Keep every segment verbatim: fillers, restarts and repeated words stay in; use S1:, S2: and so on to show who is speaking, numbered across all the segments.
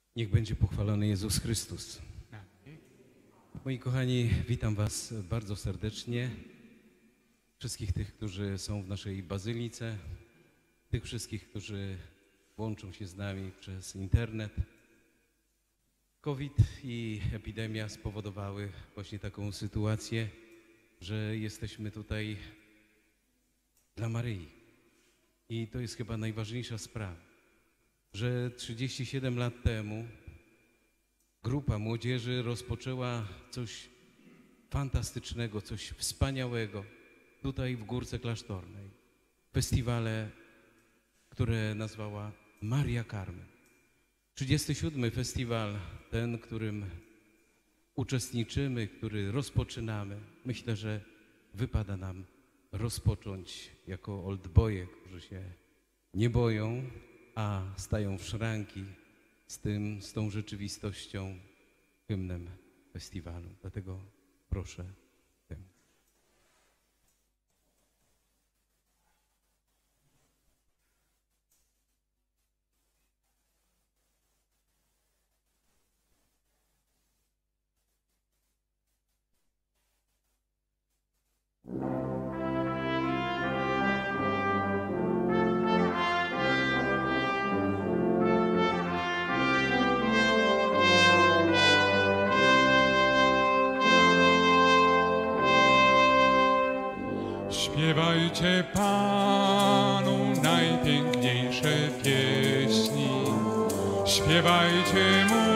S1: Niech będzie pochwalony Jezus Chrystus. Moi kochani, witam Was bardzo serdecznie. Wszystkich tych, którzy są w naszej bazylice, tych wszystkich, którzy łączą się z nami przez internet. COVID i epidemia spowodowały właśnie taką sytuację, że jesteśmy tutaj dla Maryi. I to jest chyba najważniejsza sprawa, że trzydzieści siedem lat temu grupa młodzieży rozpoczęła coś fantastycznego, coś wspaniałego tutaj w Górce Klasztornej. Festiwale, które nazwała Maria Carmen. trzydziesty siódmy festiwal, ten, którym uczestniczymy, który rozpoczynamy. Myślę, że wypada nam rozpocząć jako oldboye, którzy się nie boją, a stają w szranki z tym, z tą rzeczywistością, hymnem festiwalu. Dlatego proszę. Tym.
S2: Śpiewajcie Panu najpiękniejsze pieśni, śpiewajcie Mu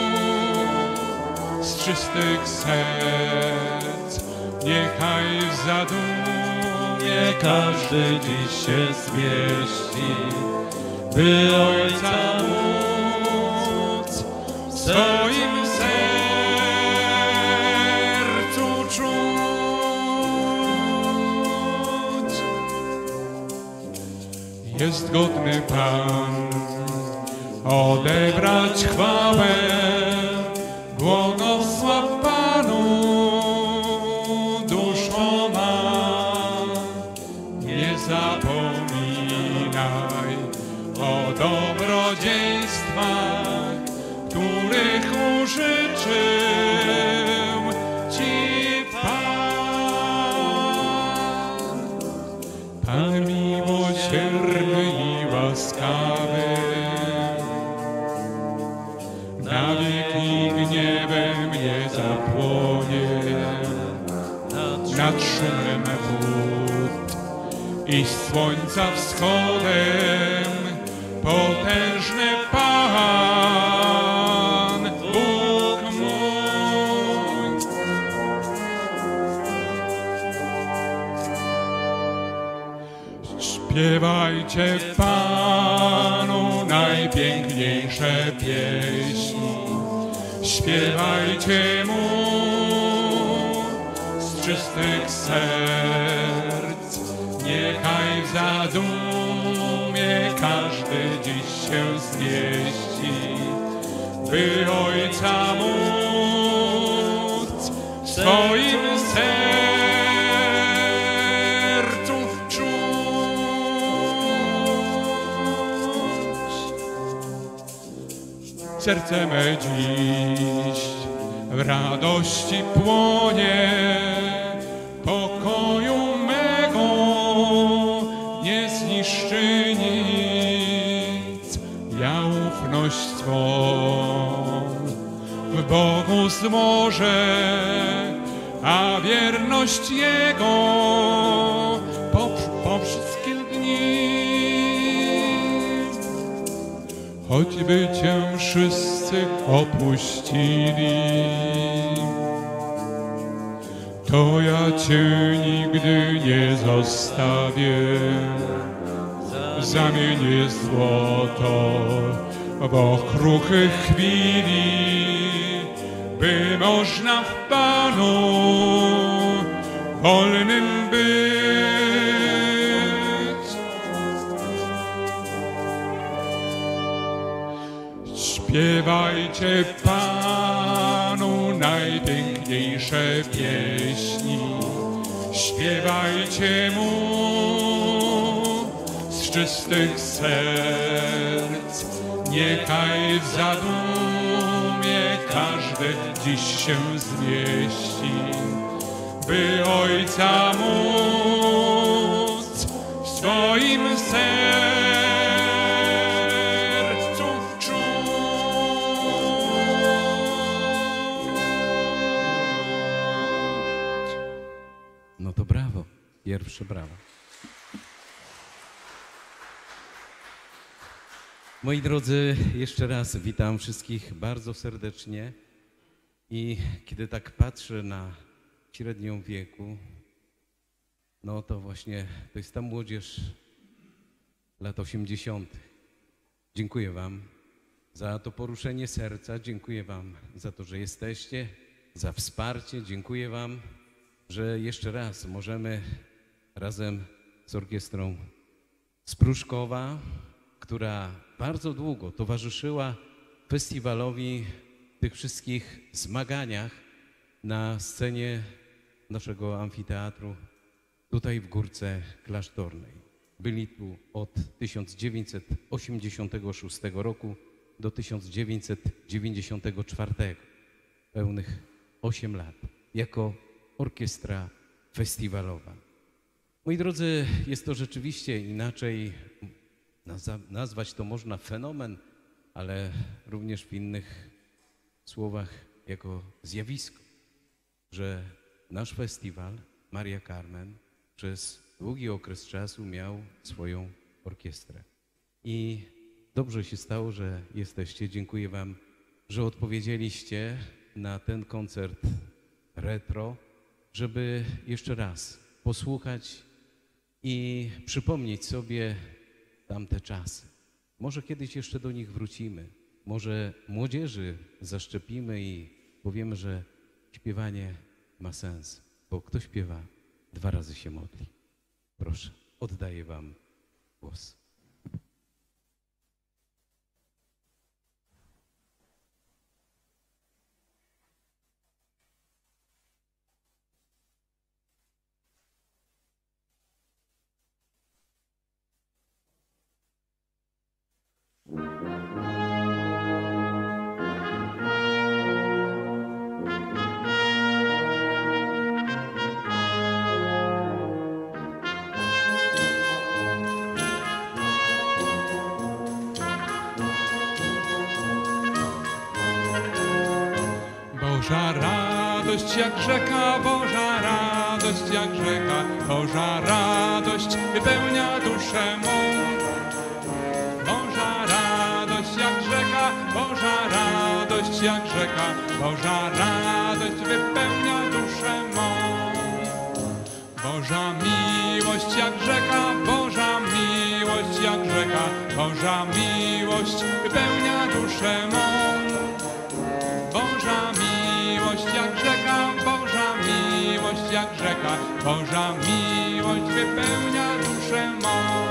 S2: z czystych serc, niechaj w zadumie każdy dziś się zmieści, by Ojca móc w swoim sercu czuć. Jest godny Pan odebrać chwałę, błogosław Panu duszo ma. Nie zapominaj o dobrodziejstwach, których użyczył Ci Pan. Pan miłosierny i łaskawy, na wieki gniewem nie zapłonie, nad szumem wód i słońca wschodem potężny Pan, Bóg mój. Śpiewajcie Panu najpiękniejsze pieśni, śpiewajcie Mu z czystych serc, niechaj w zadumie każdy dziś się zmieści, by Ojca móc w swoim sercu czuć. Serce me dziś w radości płonie, pokoju mego nie zniszczy nic. Ja ufność swą w Bogu złożę, a wierność Jego po, po wszystkie dni. Choćby Cię wszyscy opuścili, to ja Cię nigdy nie zostawię. Zamienię złoto w okruchy chwili, by można w Panu wolnym być. Śpiewajcie Panu najpiękniejsze pieśni, śpiewajcie Mu z czystych serc, Niechaj w zadumie każdy dziś się zmieści, by Ojca móc w swoim sercu czuć.
S1: No to brawo, pierwsze brawo. Moi drodzy, jeszcze raz witam wszystkich bardzo serdecznie i kiedy tak patrzę na średnią wieku, no to właśnie to jest ta młodzież lat osiemdziesiątych. Dziękuję Wam za to poruszenie serca, dziękuję Wam za to, że jesteście, za wsparcie, dziękuję Wam, że jeszcze raz możemy razem z orkiestrą z Pruszkowa, która bardzo długo towarzyszyła festiwalowi w tych wszystkich zmaganiach na scenie naszego amfiteatru tutaj w Górce Klasztornej. Byli tu od tysiąc dziewięćset osiemdziesiątego szóstego roku do tysiąc dziewięćset dziewięćdziesiątego czwartego. Pełnych osiem lat jako orkiestra festiwalowa. Moi drodzy, jest to rzeczywiście inaczej. Nazwać to można fenomen, ale również w innych słowach jako zjawisko, że nasz festiwal Maria Carmen przez długi okres czasu miał swoją orkiestrę. I dobrze się stało, że jesteście. Dziękuję Wam, że odpowiedzieliście na ten koncert retro, żeby jeszcze raz posłuchać i przypomnieć sobie tamte czasy. Może kiedyś jeszcze do nich wrócimy. Może młodzieży zaszczepimy i powiemy, że śpiewanie ma sens, bo kto śpiewa, dwa razy się modli. Proszę, oddaję Wam głos.
S2: Boża radość jak rzeka, Boża radość jak rzeka, Boża radość wypełnia duszę mą. Boża radość jak rzeka, Boża radość jak rzeka, Boża radość wypełnia duszę mą. Boża miłość jak rzeka, Boża miłość jak rzeka, Boża miłość wypełnia duszę mą. Boża miłość jak rzeka, Boża miłość jak rzeka, Boża miłość wypełnia duszę mą.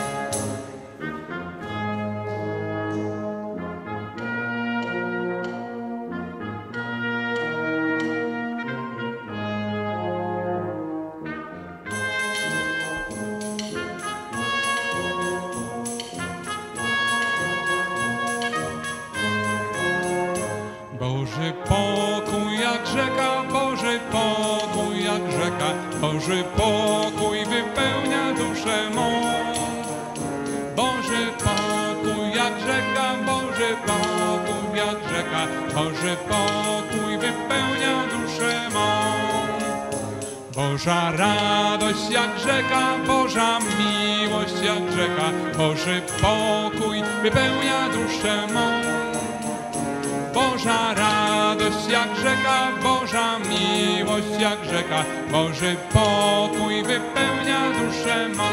S2: Boży pokój jak rzeka, Boży pokój jak rzeka, Boży pokój wypełnia duszę mą. Boży pokój jak rzeka, Boży pokój jak rzeka, Boży pokój wypełnia duszę mą. Boża radość jak rzeka, Boża miłość jak rzeka, Boży pokój wypełnia duszę mą. Boża radość jak rzeka, Boża miłość jak rzeka, Boży pokój wypełnia duszę mą.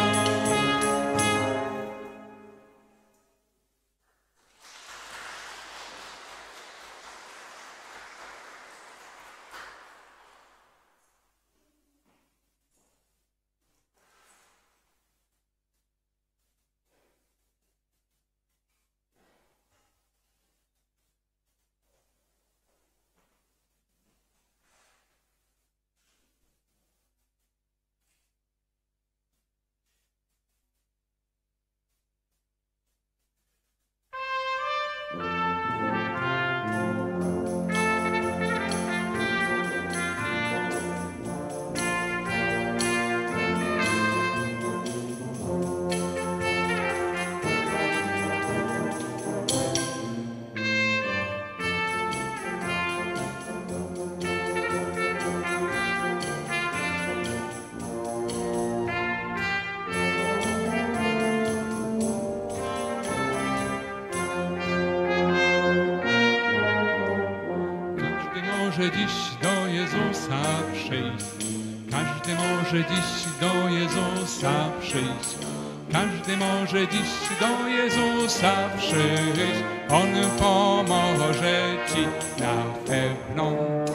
S2: może dziś do Jezusa przyjść. Każdy może dziś do Jezusa przyjść. Każdy może dziś do Jezusa przyjść. On pomoże ci na pewno.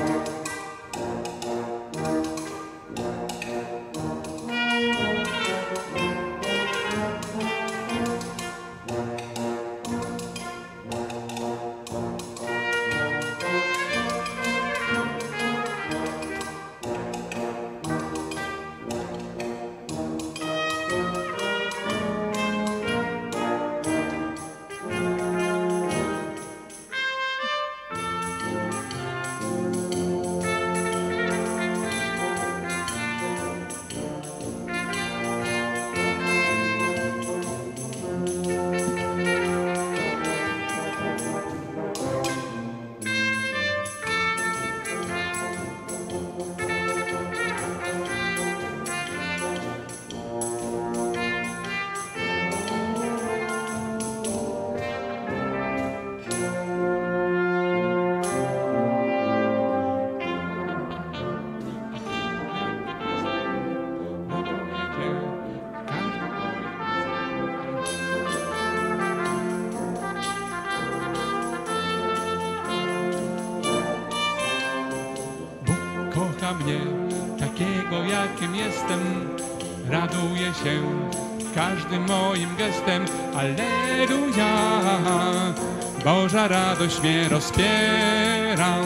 S2: Kocha mnie takiego, jakim jestem. Raduje się każdym moim gestem. Alleluja, Boża radość mnie rozpiera.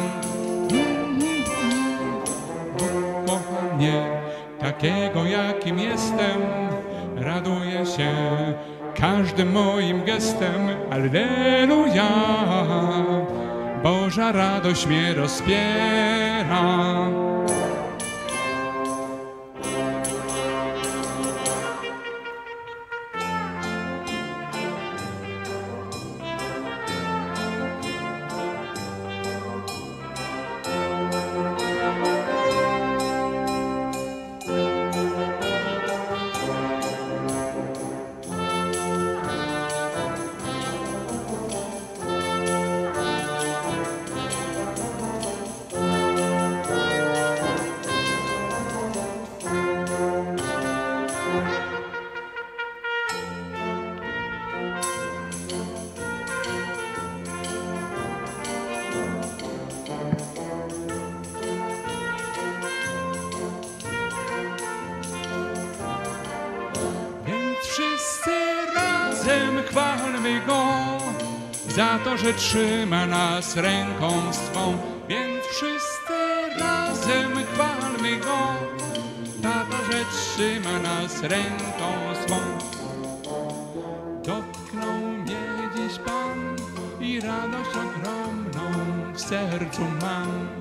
S2: Bóg kocha mnie takiego, jakim jestem. Raduje się każdym moim gestem. Alleluja, Boża radość mnie rozpiera. Chwalmy Go za to, że trzyma nas ręką swą. Więc wszyscy razem chwalmy Go za to, że trzyma nas ręką swą. Dotknął mnie dziś Pan i radość ogromną w sercu mam.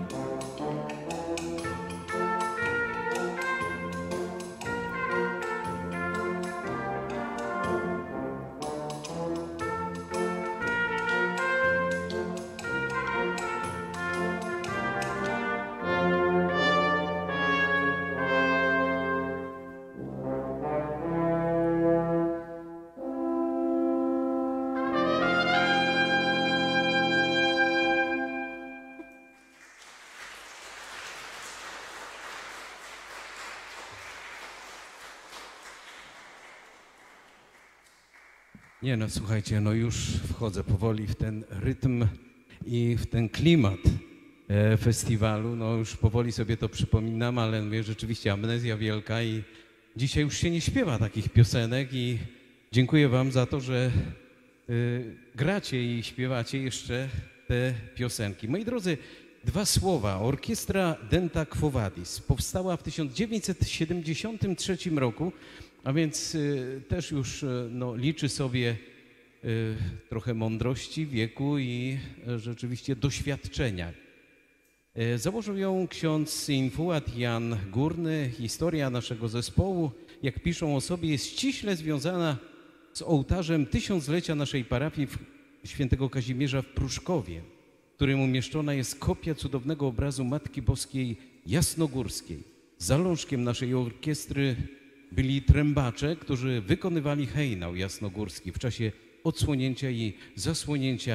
S1: Nie no, słuchajcie, no już wchodzę powoli w ten rytm i w ten klimat e, festiwalu. No już powoli sobie to przypominam, ale mówię, rzeczywiście amnezja wielka i dzisiaj już się nie śpiewa takich piosenek i dziękuję wam za to, że y, gracie i śpiewacie jeszcze te piosenki. Moi drodzy, dwa słowa. Orkiestra Denta Quo Vadis powstała w tysiąc dziewięćset siedemdziesiątym trzecim roku, a więc y, też już y, no, liczy sobie y, trochę mądrości, wieku i y, rzeczywiście doświadczenia. Y, założył ją ksiądz infuat Jan Górny. Historia naszego zespołu, jak piszą o sobie, jest ściśle związana z ołtarzem tysiąclecia naszej parafii świętego Kazimierza w Pruszkowie, w którym umieszczona jest kopia cudownego obrazu Matki Boskiej Jasnogórskiej. Zalążkiem naszej orkiestry byli trębacze, którzy wykonywali hejnał jasnogórski w czasie odsłonięcia i zasłonięcia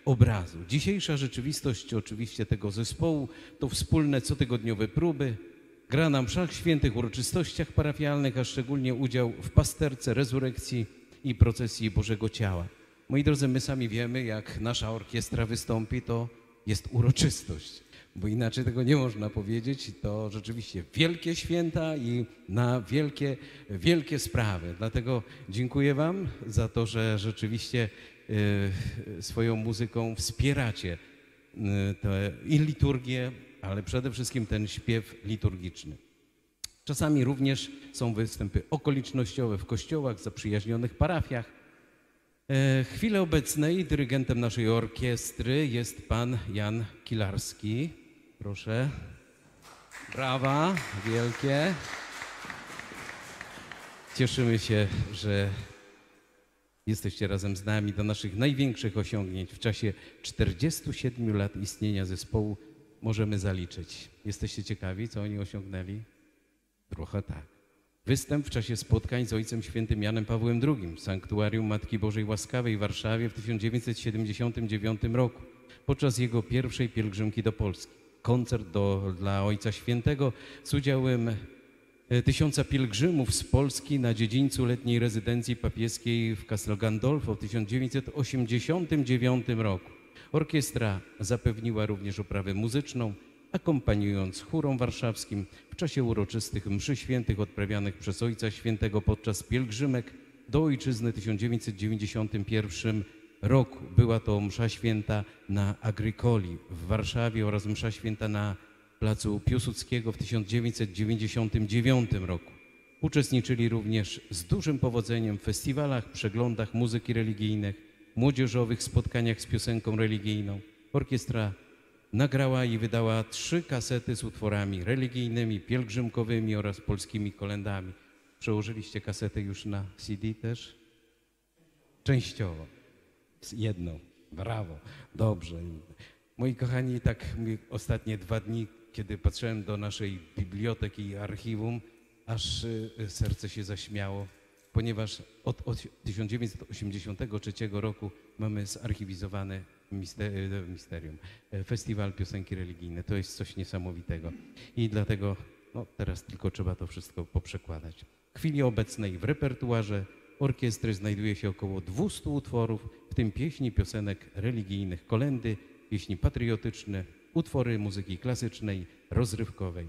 S1: obrazu. Dzisiejsza rzeczywistość oczywiście tego zespołu to wspólne cotygodniowe próby, gra na mszach świętych, uroczystościach parafialnych, a szczególnie udział w pasterce, rezurekcji i procesji Bożego Ciała. Moi drodzy, my sami wiemy, jak nasza orkiestra wystąpi, to jest uroczystość, bo inaczej tego nie można powiedzieć. To rzeczywiście wielkie święta i na wielkie, wielkie sprawy. Dlatego dziękuję Wam za to, że rzeczywiście y, swoją muzyką wspieracie y, tę i liturgię, ale przede wszystkim ten śpiew liturgiczny. Czasami również są występy okolicznościowe w kościołach, zaprzyjaźnionych parafiach. W chwili obecnej dyrygentem naszej orkiestry jest pan Jan Kilarski. Proszę. Brawa wielkie. Cieszymy się, że jesteście razem z nami. Do naszych największych osiągnięć w czasie czterdziestu siedmiu lat istnienia zespołu możemy zaliczyć. Jesteście ciekawi, co oni osiągnęli? Trochę tak. Występ w czasie spotkań z Ojcem Świętym Janem Pawłem drugim w Sanktuarium Matki Bożej Łaskawej w Warszawie w tysiąc dziewięćset siedemdziesiątym dziewiątym roku podczas jego pierwszej pielgrzymki do Polski. Koncert do, dla Ojca Świętego z udziałem tysiąca pielgrzymów z Polski na dziedzińcu letniej rezydencji papieskiej w Castel Gandolfo w tysiąc dziewięćset osiemdziesiątym dziewiątym roku. Orkiestra zapewniła również oprawę muzyczną, akompaniując chórom warszawskim w czasie uroczystych mszy świętych odprawianych przez Ojca Świętego podczas pielgrzymek do Ojczyzny w tysiąc dziewięćset dziewięćdziesiątym pierwszym roku. Była to msza święta na Agrykoli w Warszawie oraz msza święta na placu Piłsudskiego w tysiąc dziewięćset dziewięćdziesiątym dziewiątym roku. Uczestniczyli również z dużym powodzeniem w festiwalach, przeglądach muzyki religijnych, młodzieżowych spotkaniach z piosenką religijną. Orkiestra nagrała i wydała trzy kasety z utworami religijnymi, pielgrzymkowymi oraz polskimi kolędami. Przełożyliście kasety już na C D też? Częściowo. Jedną. Brawo. Dobrze. Moi kochani, tak ostatnie dwa dni, kiedy patrzyłem do naszej biblioteki i archiwum, aż serce się zaśmiało, ponieważ od, od tysiąc dziewięćset osiemdziesiątego trzeciego roku mamy zarchiwizowane misterium, Festiwal Piosenki Religijnej. To jest coś niesamowitego i dlatego no, teraz tylko trzeba to wszystko poprzekładać. W chwili obecnej w repertuarze orkiestry znajduje się około dwustu utworów, w tym pieśni, piosenek religijnych, kolędy, pieśni patriotyczne, utwory muzyki klasycznej, rozrywkowej.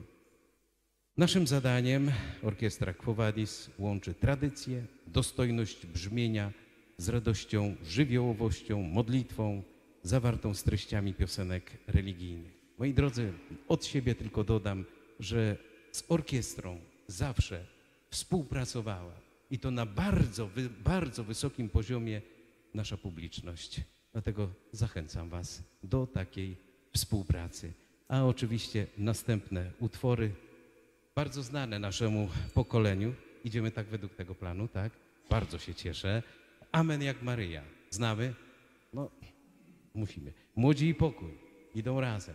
S1: Naszym zadaniem orkiestra Quo Vadis łączy tradycję, dostojność brzmienia z radością, żywiołowością, modlitwą, zawartą z treściami piosenek religijnych. Moi drodzy, od siebie tylko dodam, że z orkiestrą zawsze współpracowała i to na bardzo, bardzo wysokim poziomie nasza publiczność. Dlatego zachęcam Was do takiej współpracy. A oczywiście następne utwory, bardzo znane naszemu pokoleniu. Idziemy tak według tego planu, tak? Bardzo się cieszę. Amen jak Maryja. Znamy? No, musimy. Młodzi i pokój idą razem.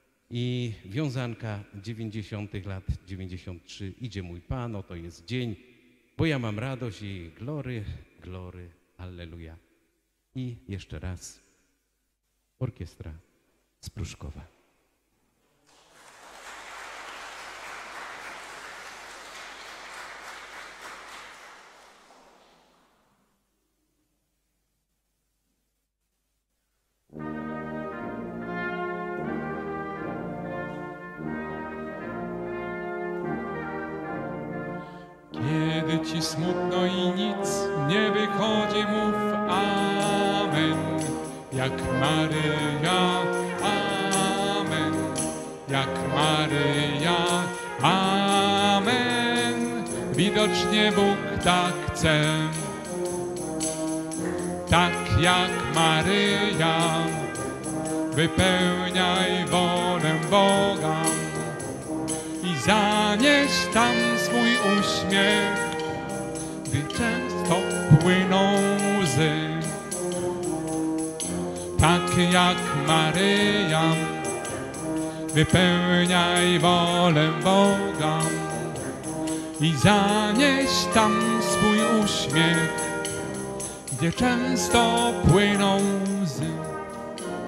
S1: I wiązanka dziewięćdziesiątych lat, dziewięćdziesiąt trzy. Idzie mój Pan, oto jest dzień, bo ja mam radość i glory, glory, alleluja. I jeszcze raz orkiestra z Pruszkowa.
S2: Kiedy ci smutno i nic nie wychodzi, mów amen, jak Maryja, amen, jak Maryja, amen. Widocznie Bóg tak chce, tak jak Maryja, wypełniaj wolę Boga i zanieś tam swój uśmiech, gdy często płyną łzy. Tak jak Maryja, wypełniaj wolę Boga i zanieś tam swój uśmiech, gdzie często płyną łzy.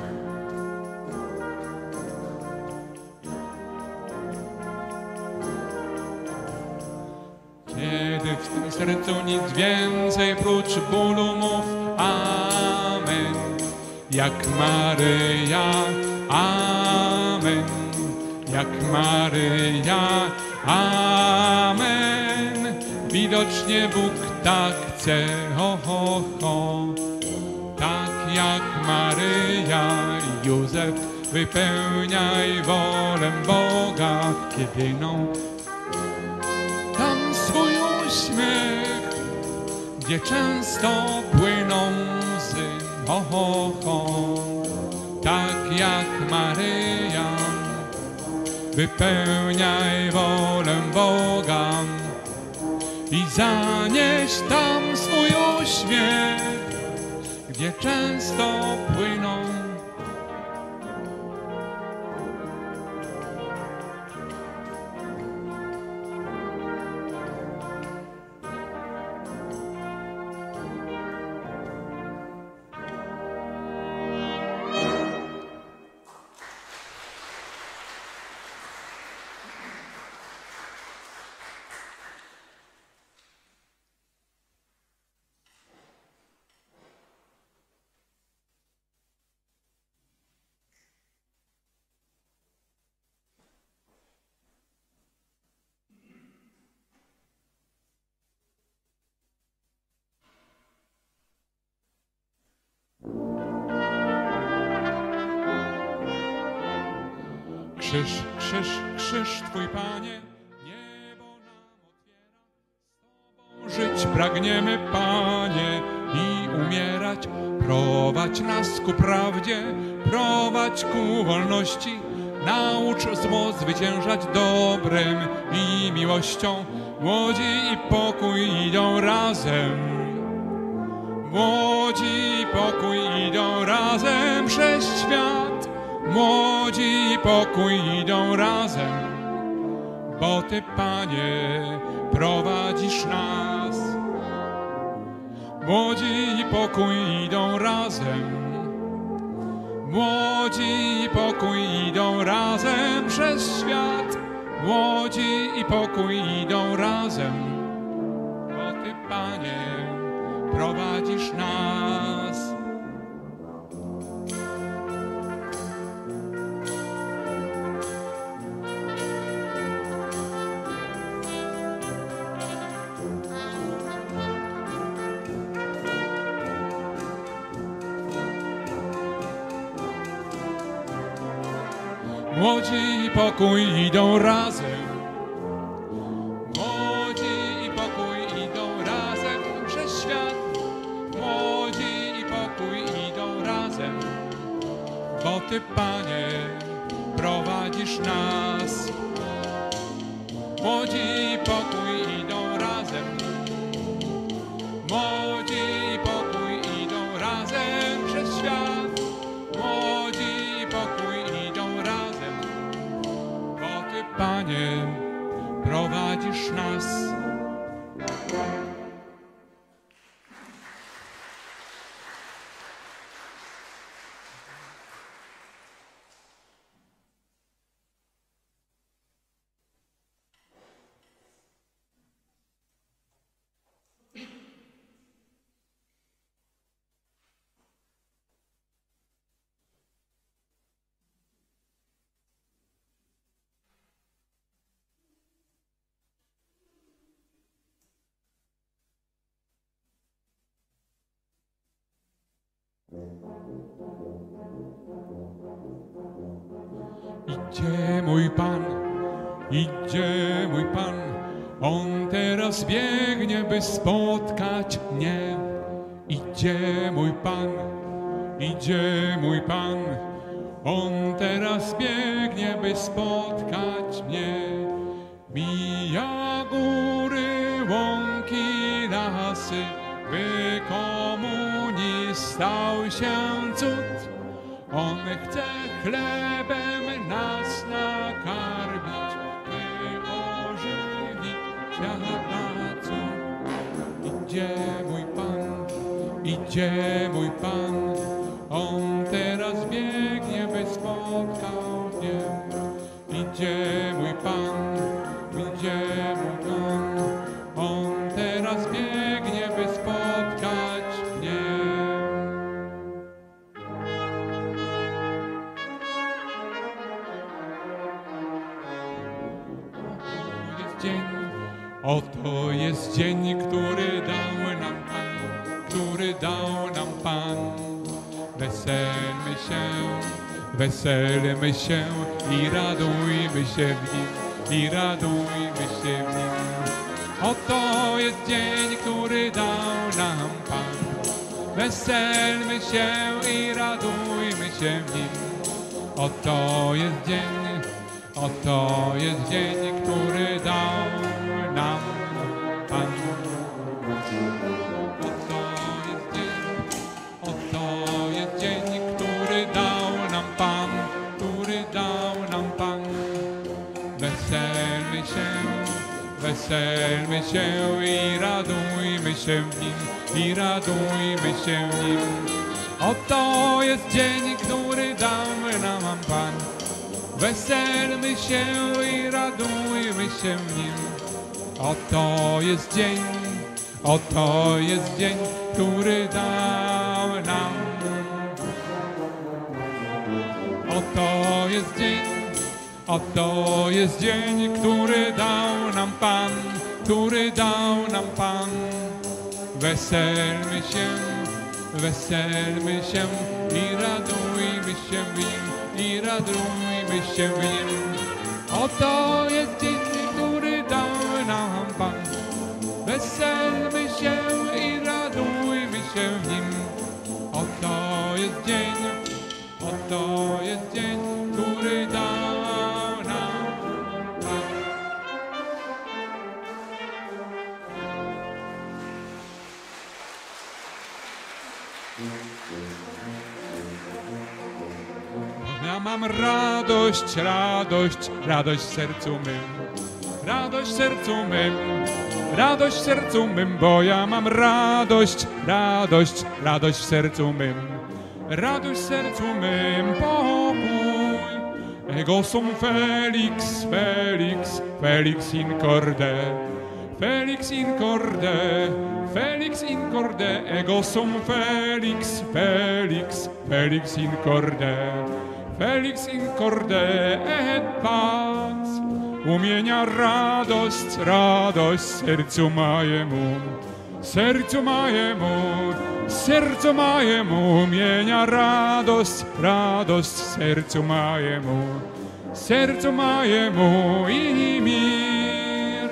S2: sercu nic więcej prócz bólu mów amen. Jak Maryja, amen. Jak Maryja, amen. Widocznie Bóg tak chce, ho, ho, ho. Tak jak Maryja i Józef, wypełniaj wolę Boga jedyną. Tam swój uśmiech, gdzie często płyną łzy, ho, ho, ho. Tak jak Maryja, wypełniaj wolę Boga i zanieś tam swój uśmiech, gdzie często płyną. Krzyż, krzyż, krzyż Twój, Panie, niebo nam otwiera. Z Tobą żyć pragniemy, Panie, i umierać. Prowadź nas ku prawdzie, prowadź ku wolności. Naucz zło zwyciężać dobrem i miłością. Młodzi i pokój idą razem. Młodzi i pokój idą razem przez świat. Młodzi i pokój idą razem, bo Ty, Panie, prowadzisz nas. Młodzi i pokój idą razem. Młodzi i pokój idą razem przez świat. Młodzi i pokój idą razem, bo Ty, Panie, prowadzisz nas. Młodzi i pokój idą razem. Młodzi i pokój idą razem przez świat. Młodzi i pokój idą razem, bo Ty, Panie, prowadzisz nas. Młodzi i pokój idą razem. Młodzi i pokój idą razem przez świat. Młodzi i pokój idą razem, bo Ty, Panie, prowadzisz nas. Idzie mój Pan, idzie mój Pan, On teraz biegnie, by spotkać mnie. Idzie mój Pan, idzie mój Pan, On teraz biegnie, by spotkać mnie. Mija góry, łąki, lasy, by komunii stał się cud. On chce chlebem nas nakarmić, by ożywić świata cud. Idzie mój Pan, idzie mój Pan, On teraz biegnie, by spotkał mnie. Idzie mój Pan, idzie mój Pan, On teraz biegnie, jest dzień, oto jest dzień, który dał nam Pan, który dał nam Pan. Weselmy się, weselmy się i radujmy się w nim, i radujmy się w nim. Oto jest dzień, który dał nam Pan. Weselmy się i radujmy się w nim. Oto jest dzień, oto jest dzień, który dał nam Pan. Oto jest dzień, oto jest dzień, który dał nam Pan, który dał nam Pan. Weselmy się, weselmy się i radujmy się w nim, i radujmy się w nim. Oto jest dzień, który dał nam Pan. Weselmy się i radujmy się w nim. Oto jest dzień, oto jest dzień, który dał nam. Oto jest dzień, oto jest dzień, który dał nam Pan, który dał nam Pan. Weselmy się, weselmy się i radujmy się w nim, i radujmy się w nim. Oto jest dzień, który dał nam Pan. Weselmy się i radujmy się w nim. Oto jest dzień, oto jest dzień, który dał nam Pan. Ja mam radość, radość, radość w sercu mym, radość w sercu mym, radość w sercu mym, bo ja mam radość, radość, radość w sercu mym, radość w sercu mym, pokój. Ego sum Felix, Felix, Felix in corde, Felix in corde, Felix in corde, ego sum Felix, Felix, Felix in corde, Felix in corde et pax. Umienia radość, radość sercu mojemu, sercu mojemu, sercu mojemu. Umienia radość, radość sercu mojemu, sercu mojemu i mir.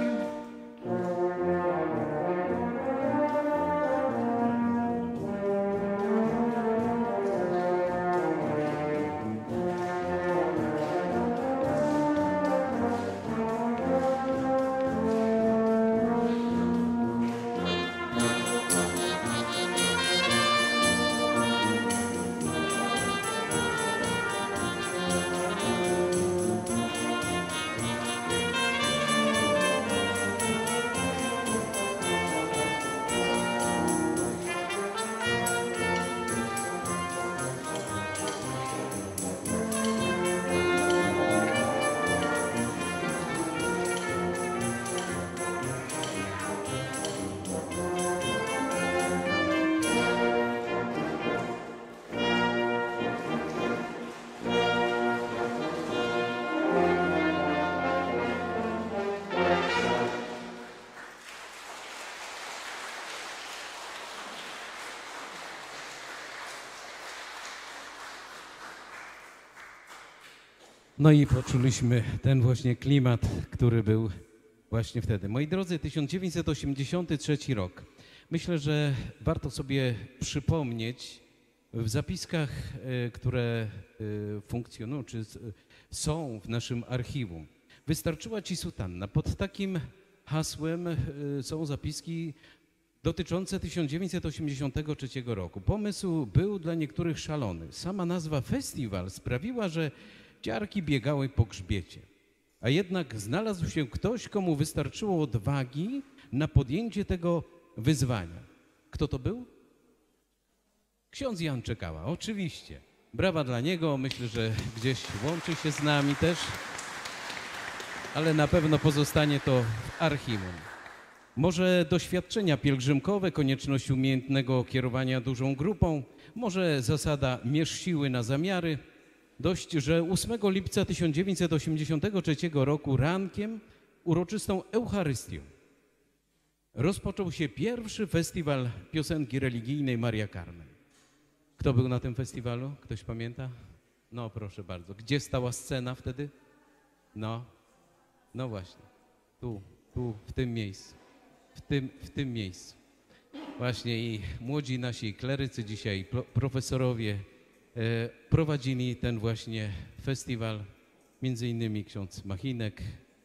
S1: No i poczuliśmy ten właśnie klimat, który był właśnie wtedy. Moi drodzy, tysiąc dziewięćset osiemdziesiąty trzeci rok. Myślę, że warto sobie przypomnieć w zapiskach, e, które e, funkcjonują, czy s- są w naszym archiwum. Wystarczyła ci sutanna. Pod takim hasłem e, są zapiski dotyczące tysiąc dziewięćset osiemdziesiątego trzeciego roku. Pomysł był dla niektórych szalony. Sama nazwa festiwal sprawiła, że ciarki biegały po grzbiecie. A jednak znalazł się ktoś, komu wystarczyło odwagi na podjęcie tego wyzwania. Kto to był? Ksiądz Jan Czekała, oczywiście. Brawa dla niego, myślę, że gdzieś łączy się z nami też, ale na pewno pozostanie to w archiwum. Może doświadczenia pielgrzymkowe, konieczność umiejętnego kierowania dużą grupą, może zasada mierz siły na zamiary. Dość, że ósmego lipca tysiąc dziewięćset osiemdziesiątego trzeciego roku rankiem uroczystą Eucharystią rozpoczął się pierwszy festiwal piosenki religijnej Maria Carmen. Kto był na tym festiwalu? Ktoś pamięta? No proszę bardzo. Gdzie stała scena wtedy? No, no właśnie. Tu, tu, w tym miejscu. W tym, w tym miejscu. Właśnie i młodzi nasi klerycy dzisiaj, pro, profesorowie e, prowadzili ten właśnie festiwal, między innymi ksiądz Machinek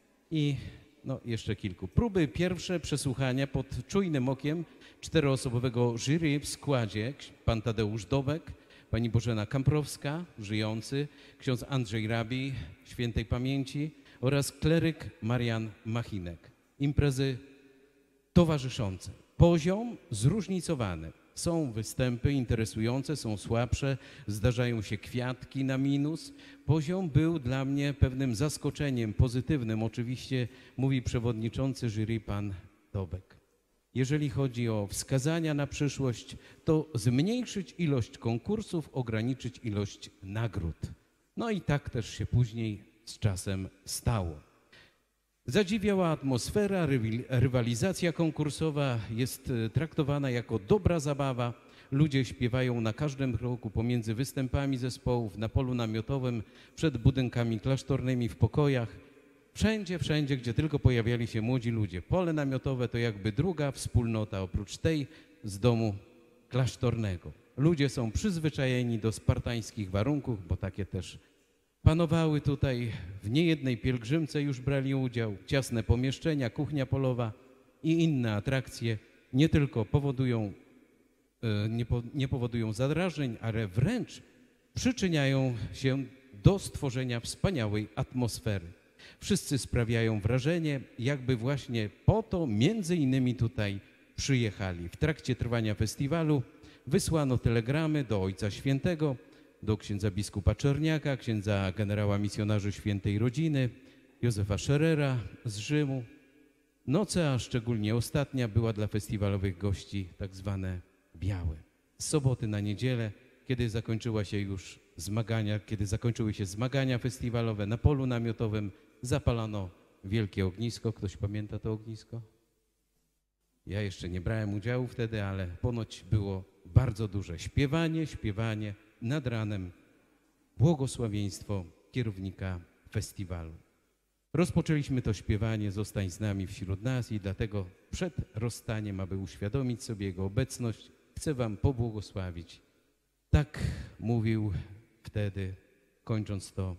S1: i no, jeszcze kilku. Próby pierwsze przesłuchania pod czujnym okiem czteroosobowego jury w składzie pan Tadeusz Dobek, pani Bożena Kamprowska, żyjący, ksiądz Andrzej Rabi, świętej pamięci oraz kleryk Marian Machinek. Imprezy towarzyszące. Poziom zróżnicowany. Są występy interesujące, są słabsze, zdarzają się kwiatki na minus. Poziom był dla mnie pewnym zaskoczeniem pozytywnym. Oczywiście mówi przewodniczący jury pan Dobek. Jeżeli chodzi o wskazania na przyszłość, to zmniejszyć ilość konkursów, ograniczyć ilość nagród. No i tak też się później z czasem stało. Zadziwiała atmosfera, rywalizacja konkursowa jest traktowana jako dobra zabawa. Ludzie śpiewają na każdym kroku pomiędzy występami zespołów, na polu namiotowym, przed budynkami klasztornymi, w pokojach. Wszędzie, wszędzie, gdzie tylko pojawiali się młodzi ludzie. Pole namiotowe to jakby druga wspólnota oprócz tej z domu klasztornego. Ludzie są przyzwyczajeni do spartańskich warunków, bo takie też panowały tutaj. W niejednej pielgrzymce już brali udział. Ciasne pomieszczenia, kuchnia polowa i inne atrakcje nie tylko powodują, nie, po, nie powodują zadrażeń, ale wręcz przyczyniają się do stworzenia wspaniałej atmosfery. Wszyscy sprawiają wrażenie, jakby właśnie po to między innymi tutaj przyjechali. W trakcie trwania festiwalu wysłano telegramy do Ojca Świętego, do księdza biskupa Czerniaka, księdza generała misjonarzy Świętej Rodziny, Józefa Scherera z Rzymu. Noce, a szczególnie ostatnia, była dla festiwalowych gości tak zwane białe. Z soboty na niedzielę, kiedy zakończyła się już zmagania, kiedy zakończyły się zmagania festiwalowe, na polu namiotowym zapalano wielkie ognisko. Ktoś pamięta to ognisko? Ja jeszcze nie brałem udziału wtedy, ale ponoć było bardzo duże śpiewanie, śpiewanie, nad ranem błogosławieństwo kierownika festiwalu. Rozpoczęliśmy to śpiewanie "Zostań z nami wśród nas" i dlatego przed rozstaniem, aby uświadomić sobie Jego obecność, chcę wam pobłogosławić. Tak mówił wtedy, kończąc to,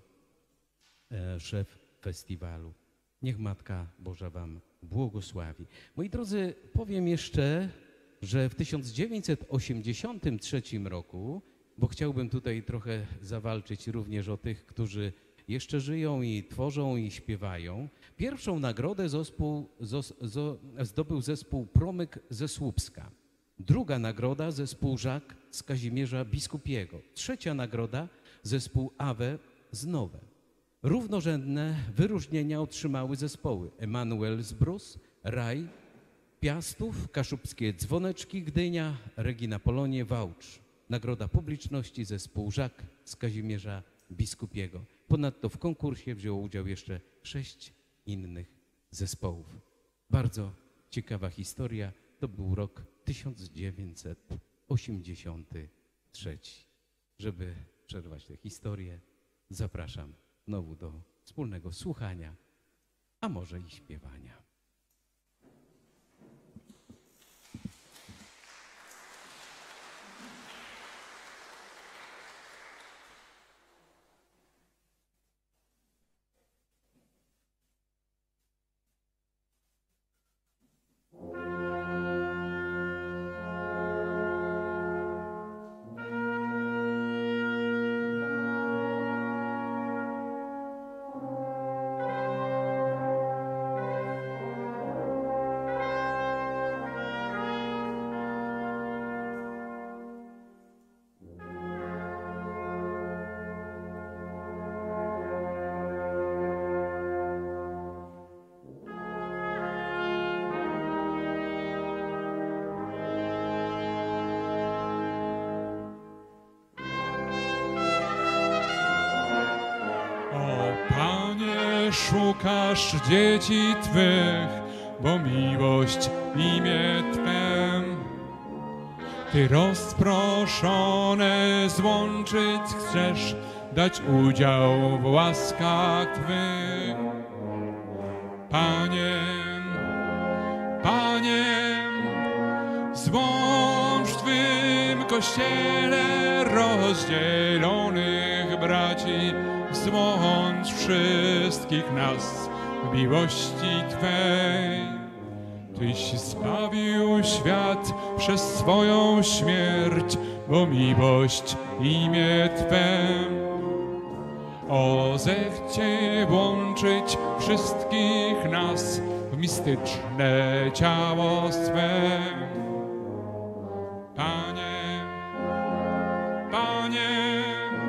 S1: e, szef festiwalu. Niech Matka Boża wam błogosławi. Moi drodzy, powiem jeszcze, że w tysiąc dziewięćset osiemdziesiątym trzecim roku, bo chciałbym tutaj trochę zawalczyć również o tych, którzy jeszcze żyją i tworzą i śpiewają, pierwszą nagrodę zespół, zos, zo, zdobył zespół Promyk ze Słupska. Druga nagroda zespół Żak z Kazimierza Biskupiego. Trzecia nagroda zespół Awe z Nowe. Równorzędne wyróżnienia otrzymały zespoły Emanuel z Brus, Raj, Piastów, Kaszubskie Dzwoneczki, Gdynia, Regina Polonie, Wałcz. Nagroda publiczności zespół Żak z Kazimierza Biskupiego. Ponadto w konkursie wzięło udział jeszcze sześć innych zespołów. Bardzo ciekawa historia. To był rok tysiąc dziewięćset osiemdziesiąty trzeci. Żeby przerwać tę historię, zapraszam znowu do wspólnego słuchania, a może i śpiewania.
S3: Thank
S2: że szukasz dzieci Twych, bo miłość imię Twe. Ty rozproszone złączyć chcesz, dać udział w łaskach Twych. Panie, Panie, złącz w Twym Kościele rozdzielonych braci, złącz wszystkich nas w miłości Twej. Tyś zbawił świat przez swoją śmierć, bo miłość imię Twe. O, zechciej włączyć wszystkich nas w mistyczne ciało swe. Panie, Panie,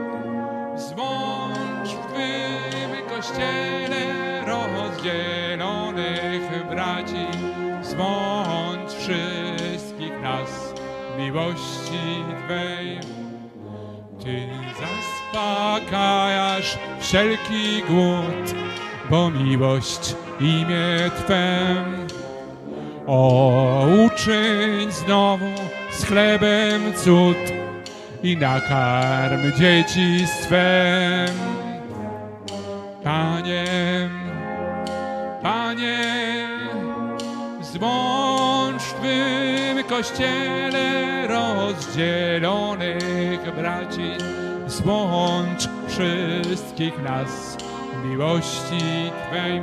S2: złącz w Twym Kościele rozdzielonych braci, złącz wszystkich nas w miłości Twej. Ty zaspokajasz wszelki głód, bo miłość imię Twe. O, uczyń znowu z chlebem cud i nakarm dzieci swe. Panie, Panie, złącz w Twym Kościele rozdzielonych braci, złącz wszystkich nas w miłości Twej.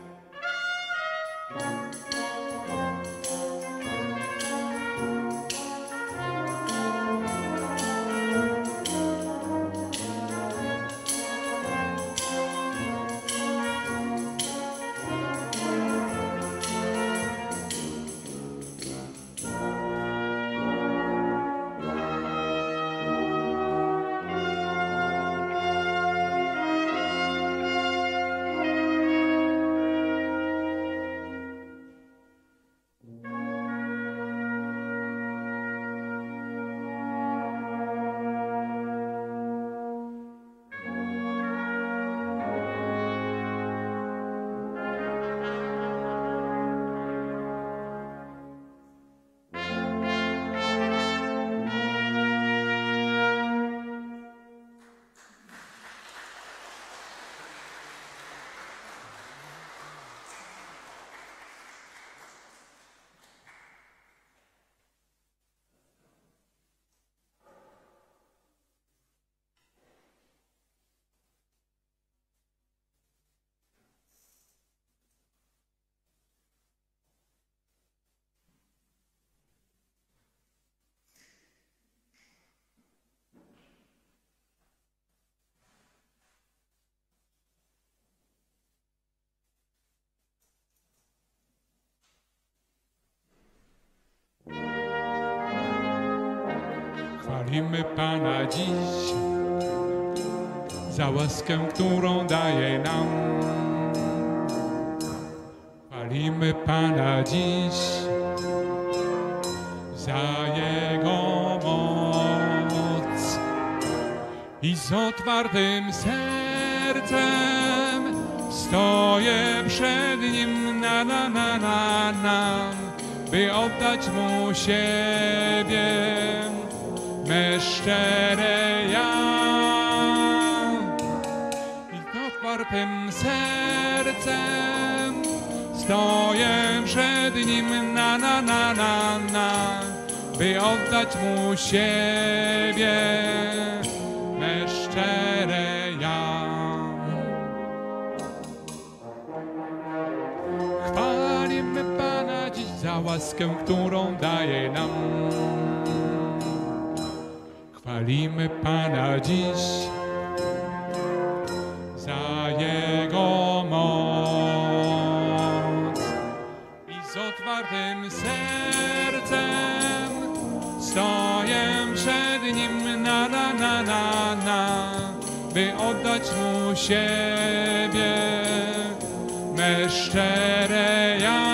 S2: Chwalimy Pana dziś za łaskę, którą daje nam. Chwalimy Pana dziś za Jego moc i z otwartym sercem stoję przed Nim na na na na na, by oddać Mu siebie, me szczere ja. I z otwartym sercem stoję przed Nim na na na na na, by oddać Mu siebie, me szczere ja. Chwalimy Pana dziś za łaskę, którą daje nam. Chwalimy Pana dziś za Jego moc i z otwartym sercem stoję przed Nim na na na na na, by oddać Mu siebie, me szczere ja.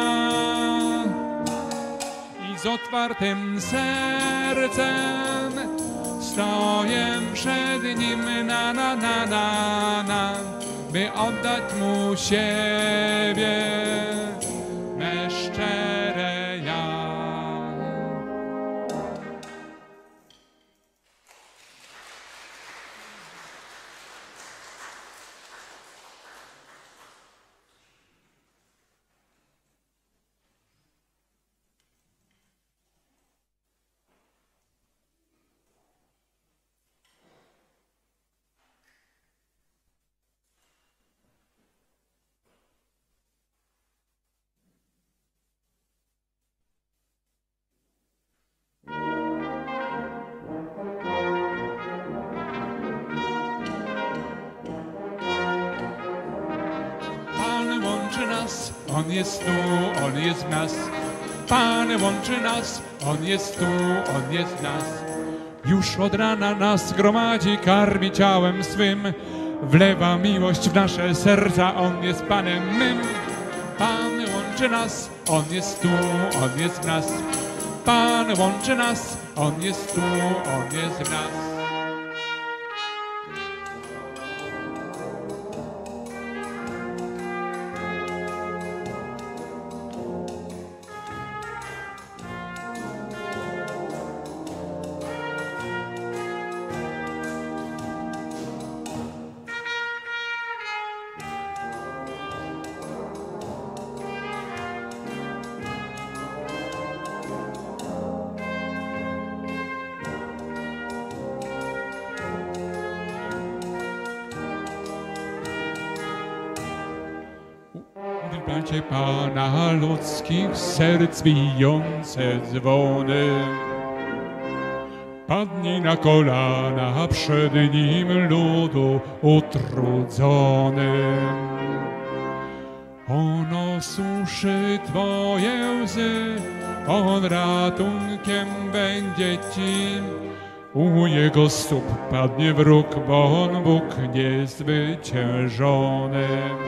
S2: I z otwartym sercem stoję przed Nim na na na na na, by oddać Mu siebie, me szczere ja. Pan łączy nas, On jest tu, On jest w nas. Pan łączy nas, On jest tu, On jest w nas. Już od rana nas gromadzi, karmi ciałem swym. Wlewa miłość w nasze serca, On jest Panem mym. Pan łączy nas, On jest tu, On jest w nas. Pan łączy nas, On jest tu, On jest w nas. Wielbicie Pana ludzkich serc bijące dzwony. Padnij na kolana przed Nim ludu utrudzony. On osuszy Twoje łzy, On ratunkiem będzie Ci. U Jego stóp padnie wróg, bo On Bóg niezwyciężony.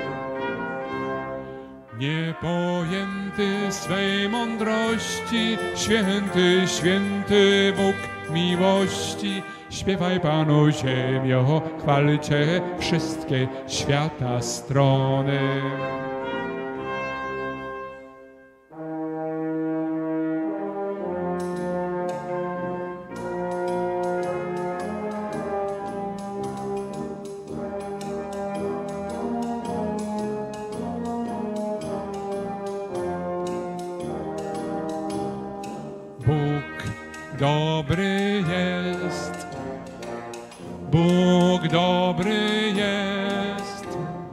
S2: Niepojęty swej mądrości, święty, święty Bóg miłości. Śpiewaj Panu ziemio, chwalcie wszystkie świata strony. Bóg dobry jest, Bóg dobry jest,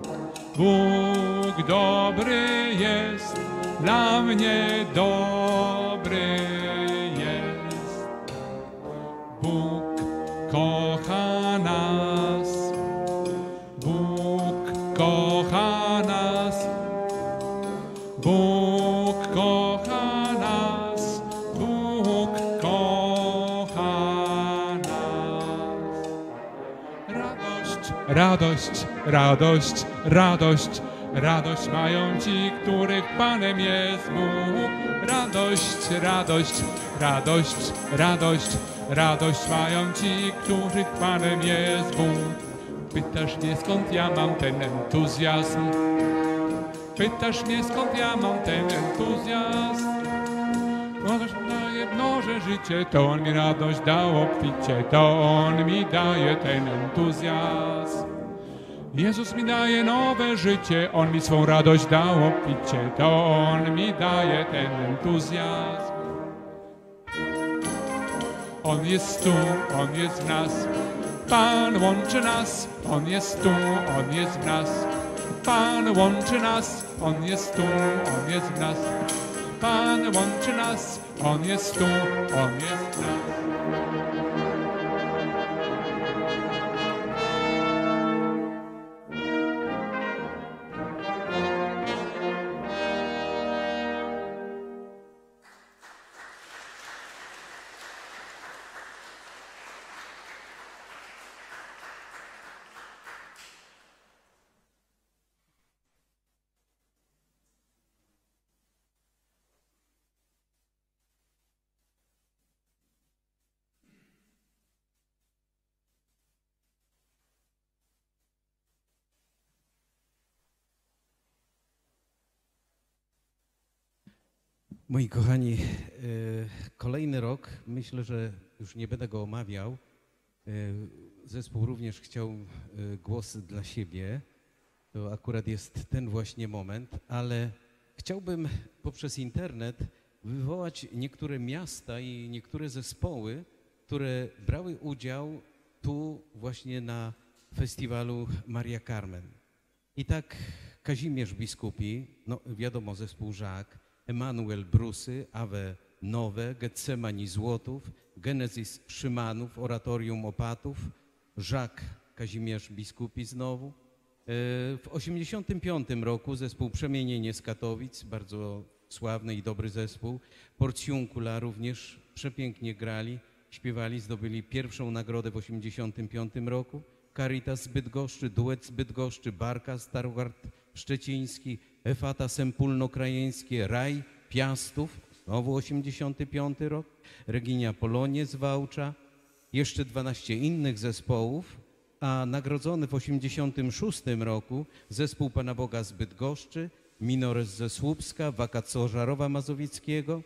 S2: Bóg dobry jest, dla mnie dobry jest. Bóg kocha nas, Bóg kocha nas, Bóg kocha nas, Bóg kocha nas. Radość, radość, radość, radość, radość mają ci, których Panem jest Bóg. Radość, radość, radość, radość, radość mają ci, których Panem jest Bóg. Pytasz mnie, skąd ja mam ten entuzjazm? Pytasz mnie, skąd ja mam ten entuzjazm? Ktoś mi daje mnoże życie, to On mi radość dał obficie, to On mi daje ten entuzjazm. Jezus mi daje nowe życie, On mi swą radość dał obficie, to On mi daje ten entuzjazm. On jest tu, On jest w nas, Pan łączy nas, On jest tu, On jest w nas. Pan łączy nas, On jest tu, On jest w nas. Pan łączy nas, On jest tu, On jest w nas.
S1: Moi kochani, e, kolejny rok, myślę, że już nie będę go omawiał. E, Zespół również chciał e, głos dla siebie. To akurat jest ten właśnie moment, ale chciałbym poprzez internet wywołać niektóre miasta i niektóre zespoły, które brały udział tu właśnie na festiwalu Maria Carmen. I tak Kazimierz Biskupi, no wiadomo, zespół Żak, Emanuel Brusy, Awe Nowe, Getsemani Złotów, Genesis Szymanów, Oratorium Opatów, Żak Kazimierz Biskupi znowu. W osiemdziesiątym piątym roku zespół Przemienienie z Katowic, bardzo sławny i dobry zespół. Porciuncula również przepięknie grali, śpiewali, zdobyli pierwszą nagrodę w osiemdziesiątym piątym roku. Caritas z Bydgoszczy, duet z Bydgoszczy, Barka Starogard Szczeciński, Efata Sempólno-Krajeńskie, Raj Piastów, znowu osiemdziesiąty piąty rok, Reginia Polonie z Wałcza, jeszcze dwanaście innych zespołów, a nagrodzony w osiemdziesiątym szóstym roku zespół Pana Boga z Bydgoszczy, Minores ze Słupska, Vacatio Żarowa Mazowieckiego.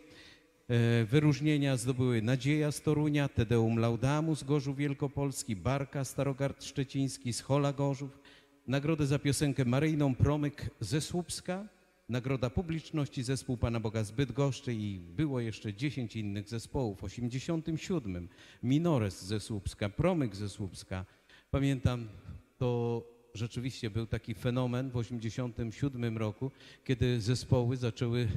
S1: Wyróżnienia zdobyły Nadzieja z Torunia, Tedeum Laudamu z Gorzów Wielkopolski, Barka Starogard Szczeciński z Chola Gorzów, nagrodę za piosenkę maryjną Promyk ze Słupska, nagroda publiczności zespół Pana Boga z Bydgoszczy i było jeszcze dziesięć innych zespołów. W osiemdziesiątym siódmym Minores ze Słupska, Promyk ze Słupska. Pamiętam, to rzeczywiście był taki fenomen w osiemdziesiątym siódmym roku, kiedy zespoły zaczęły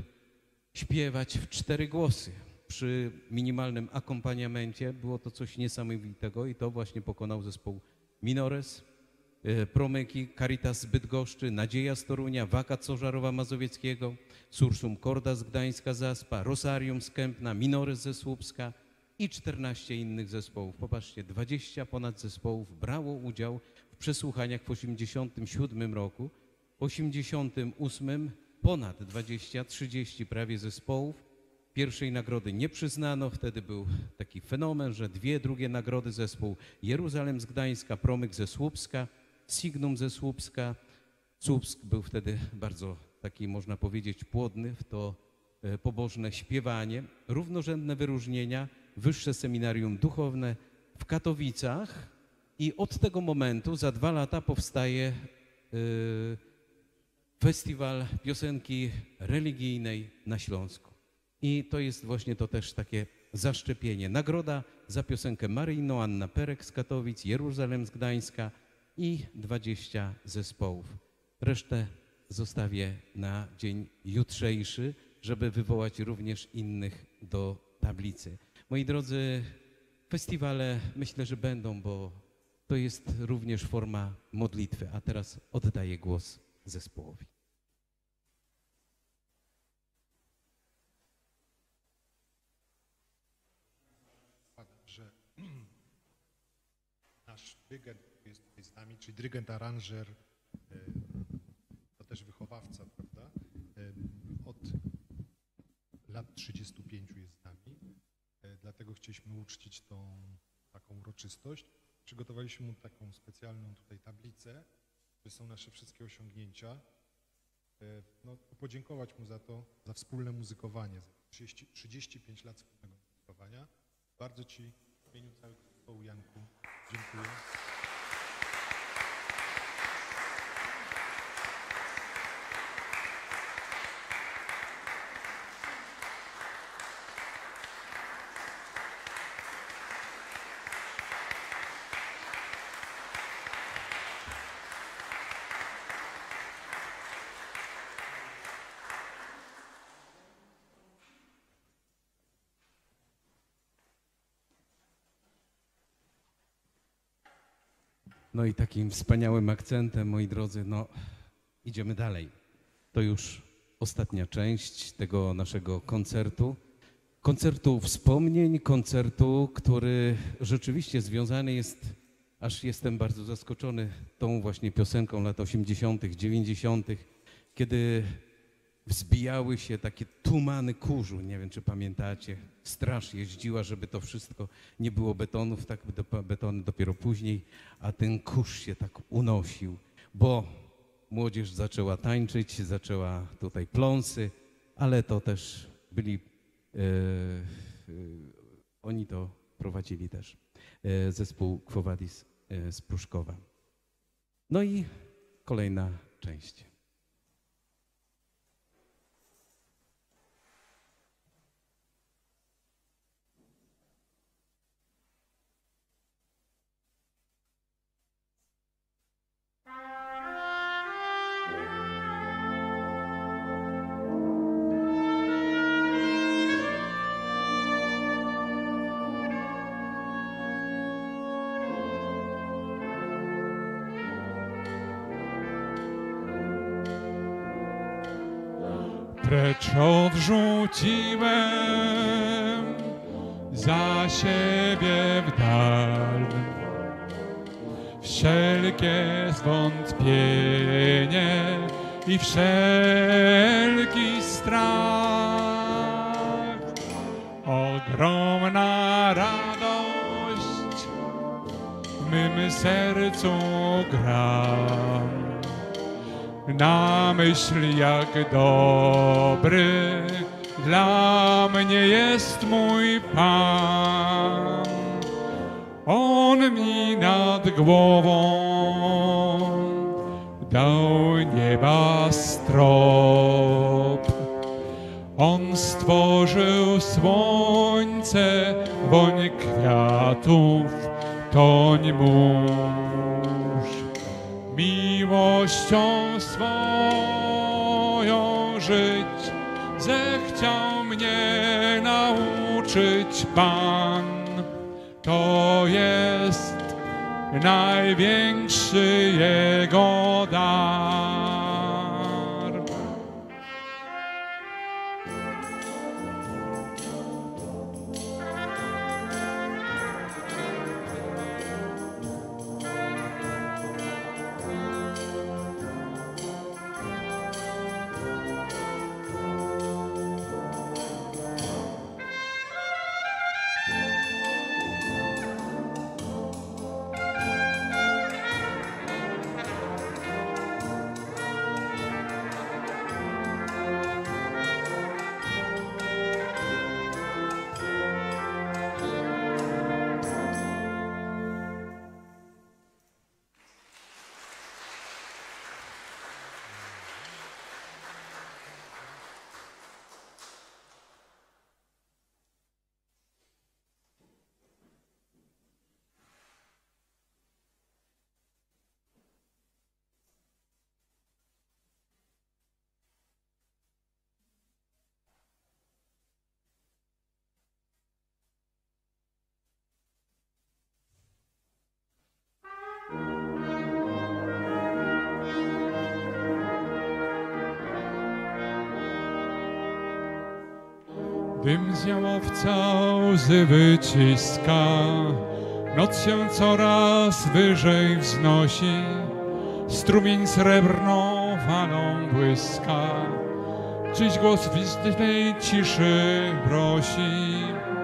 S1: śpiewać w cztery głosy. Przy minimalnym akompaniamencie było to coś niesamowitego i to właśnie pokonał zespół Minores, Promyki, Caritas z Bydgoszczy, Nadzieja z Torunia, Vacatio Żarowa Mazowieckiego, Sursum Corda z Gdańska Zaspa, Rosarium z Kępna, Minores ze Słupska i czternaście innych zespołów. Popatrzcie, dwadzieścia ponad zespołów brało udział w przesłuchaniach w osiemdziesiątym siódmym roku, w osiemdziesiątym ósmym ponad dwadzieścia, trzydzieści prawie zespołów. Pierwszej nagrody nie przyznano, wtedy był taki fenomen, że dwie drugie nagrody zespół Jeruzalem z Gdańska, Promyk ze Słupska, Signum ze Słupska. Słupsk był wtedy bardzo taki, można powiedzieć, płodny w to pobożne śpiewanie. Równorzędne wyróżnienia, Wyższe Seminarium Duchowne w Katowicach i od tego momentu za dwa lata powstaje yy, Festiwal Piosenki Religijnej na Śląsku. I to jest właśnie to też takie zaszczepienie. Nagroda za piosenkę maryjną Anna Perek z Katowic, Jeruzalem z Gdańska i dwadzieścia zespołów. Resztę zostawię na dzień jutrzejszy, żeby wywołać również innych do tablicy. Moi drodzy, festiwale myślę, że będą, bo to jest również forma modlitwy. A teraz oddaję głos zespołowi.
S3: Że nasz dyrygent jest tutaj z nami, czyli dyrygent, aranżer, to też wychowawca, prawda? Od lat trzydziestu pięciu jest z nami, dlatego chcieliśmy uczcić tą taką uroczystość. Przygotowaliśmy mu taką specjalną tutaj tablicę, gdzie są nasze wszystkie osiągnięcia. No, podziękować mu za to, za wspólne muzykowanie, za trzydzieści, trzydzieści pięć lat wspólnego muzykowania. Bardzo Ci w imieniu całego zespołu, Janku, dziękuję.
S1: No i takim wspaniałym akcentem, moi drodzy, no idziemy dalej. To już ostatnia część tego naszego koncertu. Koncertu wspomnień, koncertu, który rzeczywiście związany jest, aż jestem bardzo zaskoczony tą właśnie piosenką lat osiemdziesiątych, dziewięćdziesiątych, kiedy wzbijały się takie tumany kurzu, nie wiem czy pamiętacie, straż jeździła, żeby to wszystko nie było betonów, tak betony dopiero później, a ten kurz się tak unosił, bo młodzież zaczęła tańczyć, zaczęła tutaj pląsy, ale to też byli, e, e, oni to prowadzili też, e, zespół Quo Vadis e, z Pruszkowa. No i kolejna część.
S2: Precz odrzuciłem za siebie w dal wszelkie zwątpienie i wszelki strach. Ogromna radość w mym sercu gra. Na myśl, jak dobry dla mnie jest mój Pan. On mi nad głową dał nieba strop. On stworzył słońce, woń kwiatów, toń mórz. Miłością swoją żyć zechciał mnie nauczyć Pan. To jest największy Jego dar. Dym z jałowca łzy wyciska, noc się coraz wyżej wznosi, strumień srebrną falą błyska, czyś głos w istnej ciszy prosi.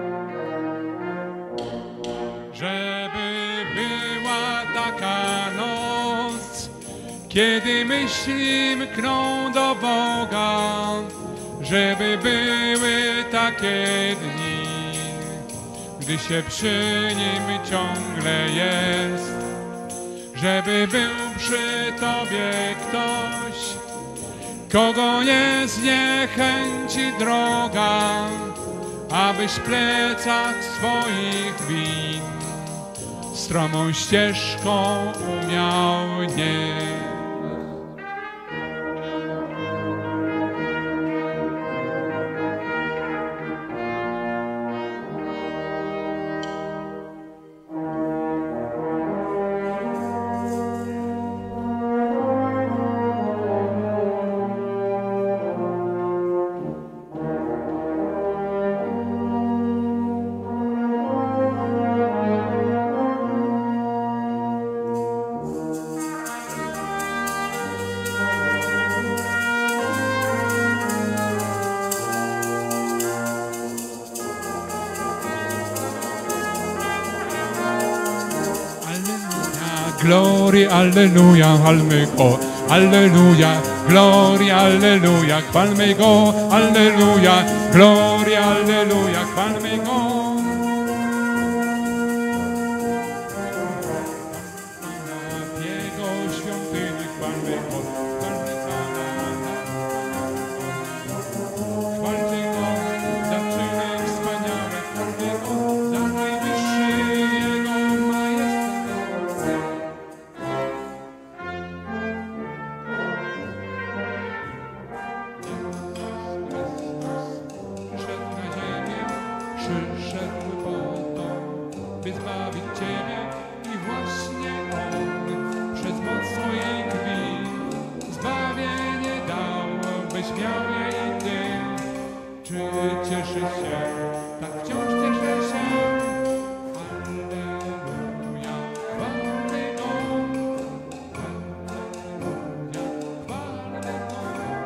S2: Żeby była taka noc, kiedy myśli mkną do Boga, żeby były takie dni, gdy się przy Nim ciągle jest, żeby był przy Tobie ktoś, kogo nie zniechęci droga, abyś w plecach swoich win stromą ścieżką umiał nieść. Glory, alleluja, halmy go. Alleluja, gloria, alleluja, chwalmy Go, alleluja, gloria, alleluja, chwalmy Go. W Jego świątyni chwalmy Go, chwalmy Pana. Chwalcie Go za czyny wspaniałe, chwalmy Go za najwyższy Jego majestat. Przyszedł na ziemię, przyszedł po to, by zbawić Ciebie i właśnie On przez moc swojej krwi zbawienie dał, byś miał je i Ty. Czy cieszy się? Tak wciąż cieszę się. Alleluja, chwalmy Go. Alleluja, chwalmy Go.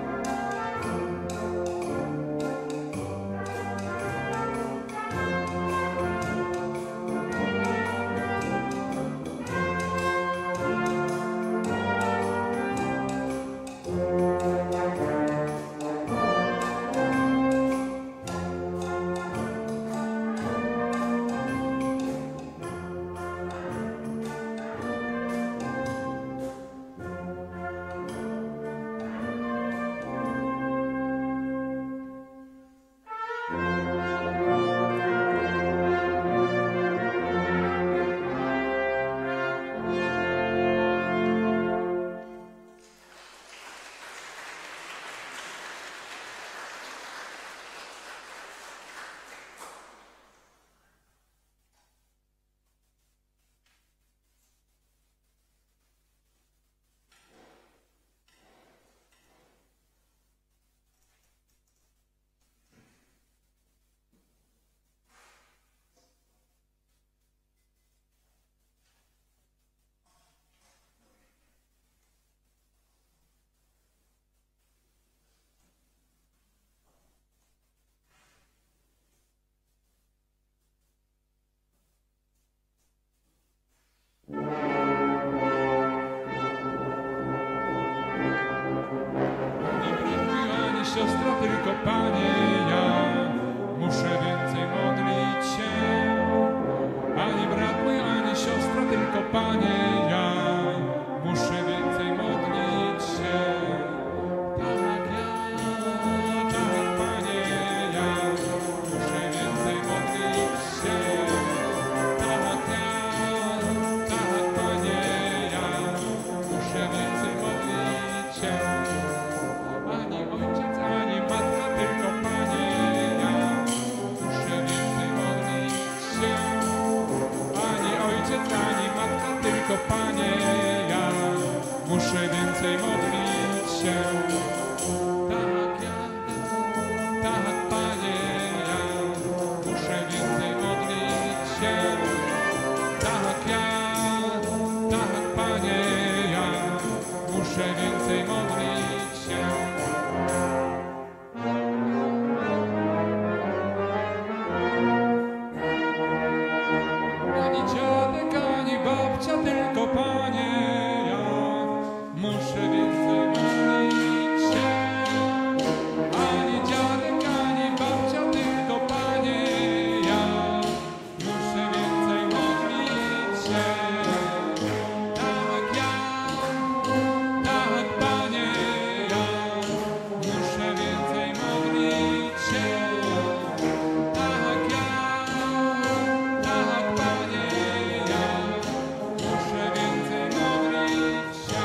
S2: Siostro, tylko Panie, ja muszę więcej modlić się. Ani brat mój, ani siostra, tylko Panie, ja muszę więcej modlić się. Tak ja, tak Panie, ja muszę więcej modlić się. Tak ja, tak Panie, ja muszę więcej modlić się. Ani ojciec, ani matka, tylko Panie, ja muszę więcej modlić się. Ani ojciec, ani matka, tylko Panie, ja muszę więcej modlić się. Tak ja, tak Panie, ja muszę więcej modlić się. Tak ja, tak Panie, ja muszę więcej modlić się. Ani dziadek, ani babcia, tylko Panie, ja muszę więcej modlić się. Ani dziadek, ani babcia, tylko Panie, ja muszę więcej modlić się. Tak ja, tak Panie, ja muszę więcej modlić się. Tak ja, tak Panie, ja muszę więcej modlić się.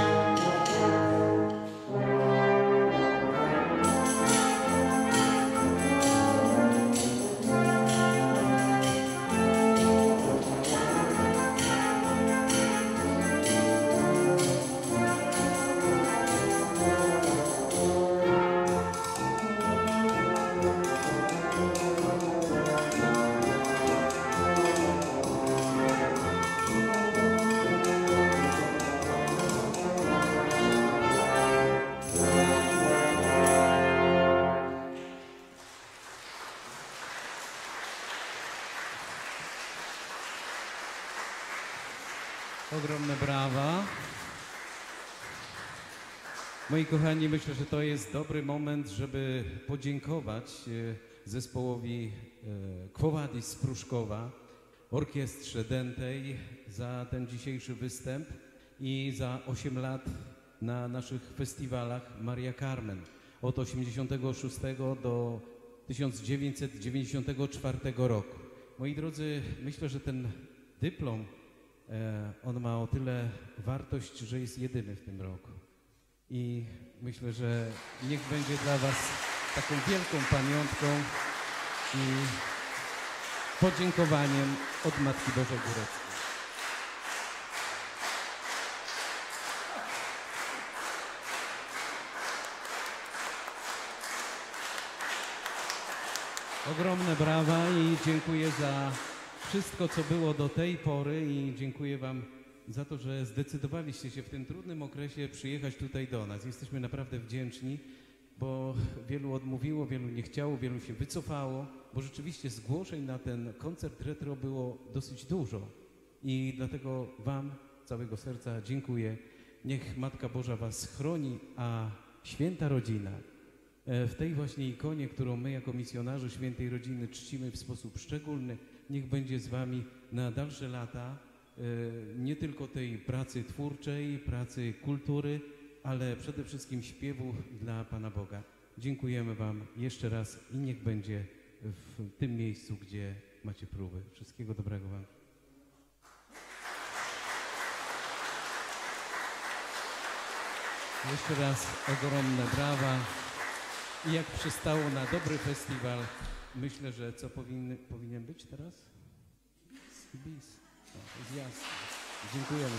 S1: Ogromne brawa. Moi kochani, myślę, że to jest dobry moment, żeby podziękować e, zespołowi e, Quo Vadis z Pruszkowa, orkiestrze dętej za ten dzisiejszy występ i za osiem lat na naszych festiwalach Maria Carmen od osiemdziesiątego szóstego do tysiąc dziewięćset dziewięćdziesiątego czwartego roku. Moi drodzy, myślę, że ten dyplom, e, on ma o tyle wartość, że jest jedyny w tym roku. I myślę, że niech będzie dla was taką wielką pamiątką i podziękowaniem od Matki Bożej Góreckiej. Ogromne brawa i dziękuję za wszystko, co było do tej pory i dziękuję wam za to, że zdecydowaliście się w tym trudnym okresie przyjechać tutaj do nas. Jesteśmy naprawdę wdzięczni, bo wielu odmówiło, wielu nie chciało, wielu się wycofało, bo rzeczywiście zgłoszeń na ten koncert retro było dosyć dużo. I dlatego wam z całego serca dziękuję. Niech Matka Boża was chroni, a święta rodzina w tej właśnie ikonie, którą my jako misjonarze Świętej Rodziny czcimy w sposób szczególny, niech będzie z wami na dalsze lata, nie tylko tej pracy twórczej, pracy kultury, ale przede wszystkim śpiewu dla Pana Boga. Dziękujemy wam jeszcze raz i niech będzie w tym miejscu, gdzie macie próby. Wszystkiego dobrego wam. Jeszcze raz ogromne brawa. I jak przystało na dobry festiwal, myślę, że co powinny, powinien być teraz? Bis. No, to jest jasne. Dziękujemy.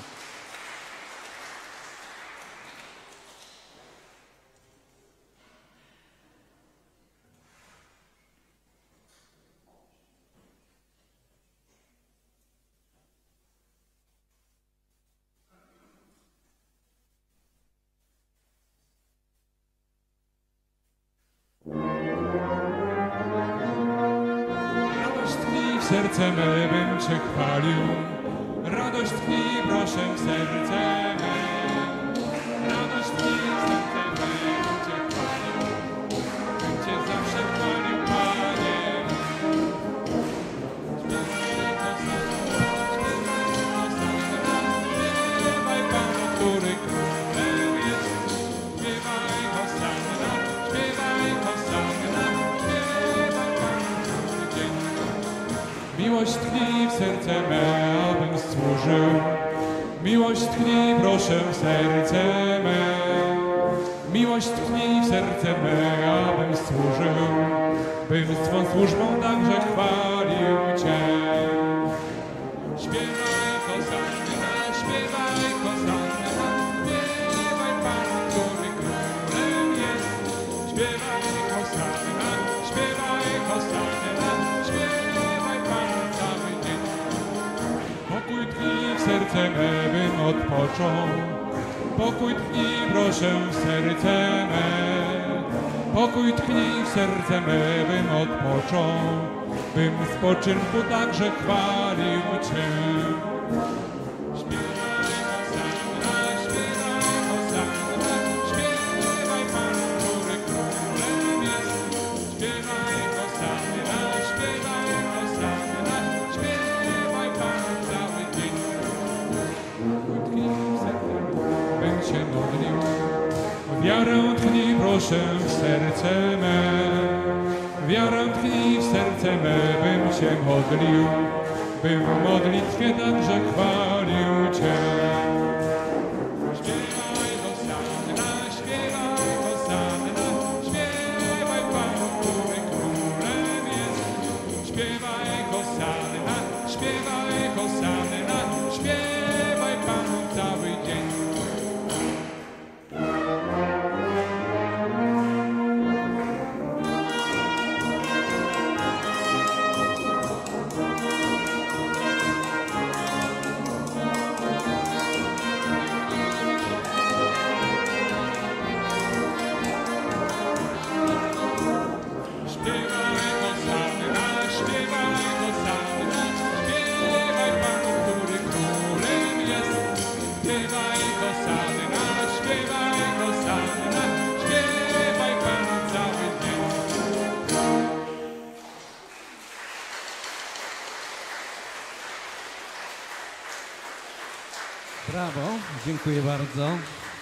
S2: Serce me bym Cię chwalił, radość Twi proszę w serce me. Radość Twi serce me bym Cię chwalił, bym Cię zawsze chwalił, Panie. Śpiewaj Panu, który królem jest. Śpiewaj Hosanna, śpiewaj Hosanna, śpiewaj Panu, który dzień. Miłość Twi w serce me, abym służył. Miłość Twi proszę w serce me. Miłość Twi w serce me, abym służył. Bym swą służbą także chwalił Cię. Śpiewaj Hosanna, śpiewaj Hosanna, śpiewaj Panu, który królem jest. Śpiewaj Hosanna, śpiewaj Hosanna, śpiewaj Panu cały dzień. Pokój Twi w serce me bym odpoczął. Pokój Twi proszę w serce me. Pokój tkwi w serce me bym odpoczął. Bym w spoczynku także chwalił Cię. Śpiewaj Hosanna, śpiewaj Hosanna, śpiewaj Panu, który królem jest. Śpiewaj Hosanna, śpiewaj Hosanna, śpiewaj Panu cały dzień. Pokój tkwi w serce bym Cię modlił. Wiarę Twi proszę w serce me. Wiarę Twi w serce me bym Cię modlił, bym w modlitwie także chwalił Cię. Śpiewaj Hosanna, śpiewaj Hosanna, śpiewaj Panu, który królem jest. Śpiewaj Hosanna, śpiewaj Hosanna, śpiewaj Panu cały dzień.
S1: Dziękuję bardzo.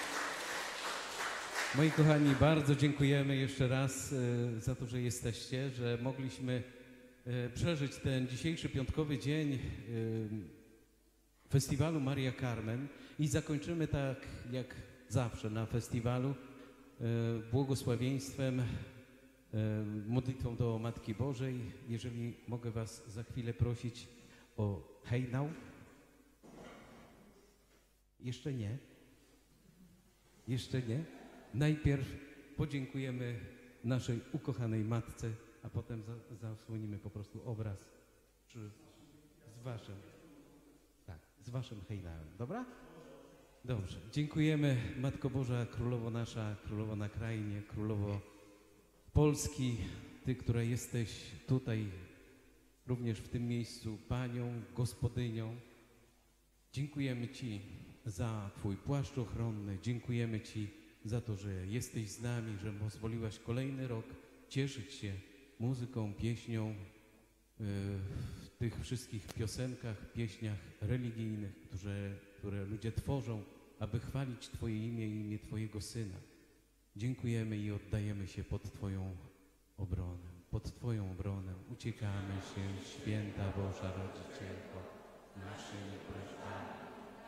S1: Moi kochani, bardzo dziękujemy jeszcze raz e, za to, że jesteście, że mogliśmy e, przeżyć ten dzisiejszy piątkowy dzień e, festiwalu Maria Carmen i zakończymy tak jak zawsze na festiwalu e, błogosławieństwem, e, modlitwą do Matki Bożej. Jeżeli mogę was za chwilę prosić o hejnał. Jeszcze nie. Jeszcze nie. Najpierw podziękujemy naszej ukochanej Matce, a potem za, zasłonimy po prostu obraz przy, z waszym, tak, z waszym hejnałem. Dobra? Dobrze. Dziękujemy Matko Boża, Królowo nasza, Królowo na krainie, Królowo Polski, Ty, która jesteś tutaj również w tym miejscu Panią, Gospodynią. Dziękujemy Ci za Twój płaszcz ochronny. Dziękujemy Ci za to, że jesteś z nami, że pozwoliłaś kolejny rok cieszyć się muzyką, pieśnią yy, w tych wszystkich piosenkach, pieśniach religijnych, które, które ludzie tworzą, aby chwalić Twoje imię i imię Twojego Syna. Dziękujemy i oddajemy się pod Twoją obronę. Pod Twoją obronę uciekamy się, święta Boża Rodzicielko, naszymi prośbami.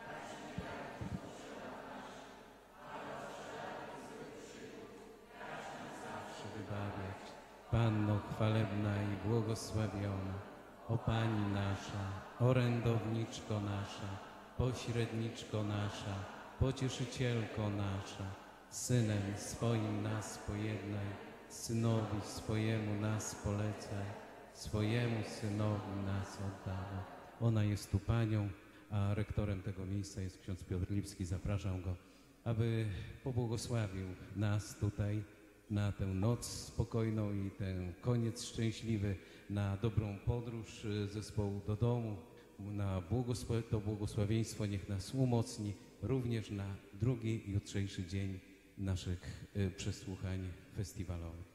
S1: Wybawiać. Panno chwalebna i błogosławiona, o Pani nasza, orędowniczko nasza, pośredniczko nasza, pocieszycielko nasza, Synem swoim nas pojednaj, Synowi swojemu nas polecaj, swojemu Synowi nas oddawaj. Ona jest tu Panią, a rektorem tego miejsca jest ksiądz Piotr Lipski. Zapraszam go, aby pobłogosławił nas tutaj na tę noc spokojną i ten koniec szczęśliwy, na dobrą podróż zespołu do domu, na błogosław to błogosławieństwo niech nas umocni również na drugi, jutrzejszy dzień naszych y, przesłuchań festiwalowych.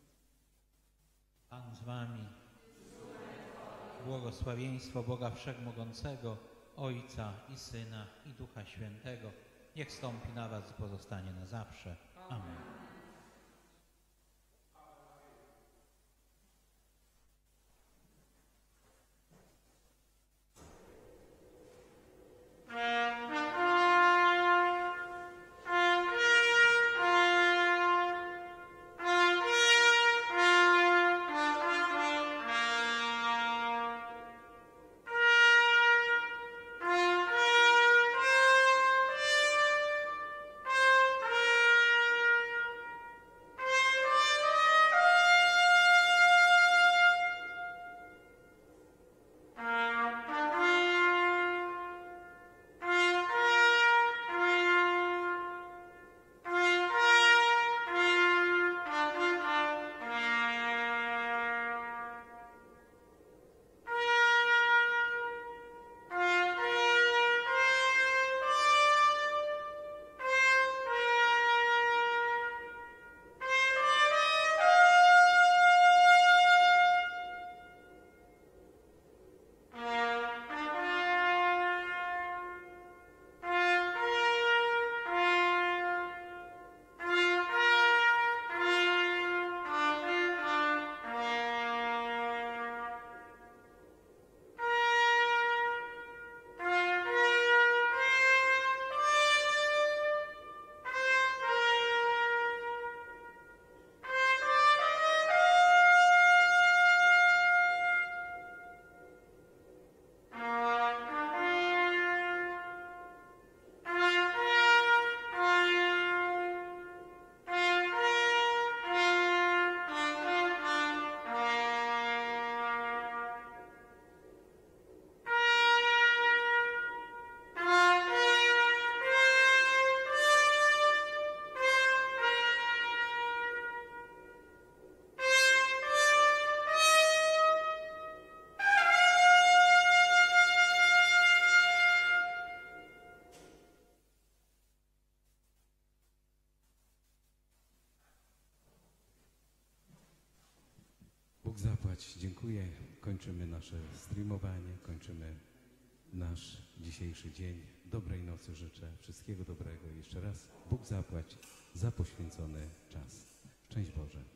S4: Pan z wami. Błogosławieństwo Boga Wszechmogącego, Ojca i Syna i Ducha Świętego, niech stąpi na was i pozostanie na zawsze. Amen.
S1: Bóg zapłać. Dziękuję. Kończymy nasze streamowanie, kończymy nasz dzisiejszy dzień. Dobrej nocy życzę, wszystkiego dobrego i jeszcze raz Bóg zapłać za poświęcony czas. Szczęść Boże.